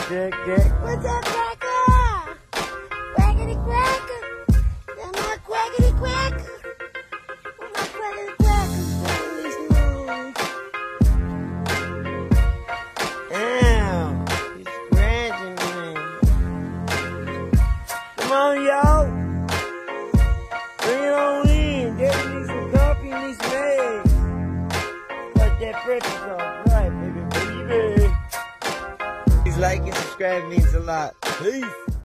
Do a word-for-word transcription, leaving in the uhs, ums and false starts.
Check, check. What's up, cracker? Quackity quacker. Am I quackity quacker? Where my quackity quackers going this morning? Ow. He's scratching me. Come on, y'all. Bring it on in. Daddy needs some coffee and needs some eggs. Got that breakfast off. Right, baby, baby. Please like and subscribe, means a lot. Peace.